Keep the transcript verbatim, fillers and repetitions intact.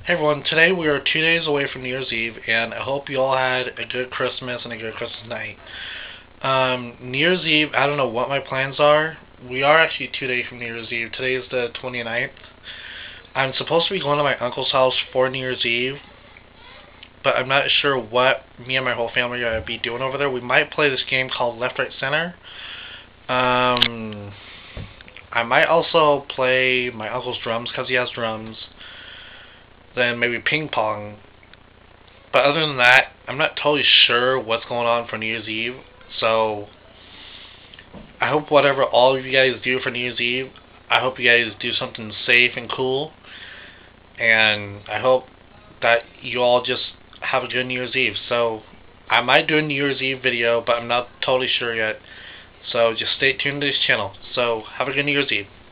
Hey everyone, today we are two days away from New Year's Eve, and I hope you all had a good Christmas and a good Christmas night. Um, New Year's Eve, I don't know what my plans are. We are actually two days from New Year's Eve. Today is the twenty-ninth. I'm supposed to be going to my uncle's house for New Year's Eve, but I'm not sure what me and my whole family are going to be doing over there. We might play this game called Left, Right, Center. Um, I might also play my uncle's drums because he has drums. Then maybe ping pong. But other than that, I'm not totally sure what's going on for New Year's Eve. So I hope whatever all of you guys do for New Year's Eve, I hope you guys do something safe and cool. And I hope that you all just have a good New Year's Eve. So I might do a New Year's Eve video, but I'm not totally sure yet. So just stay tuned to this channel. So have a good New Year's Eve.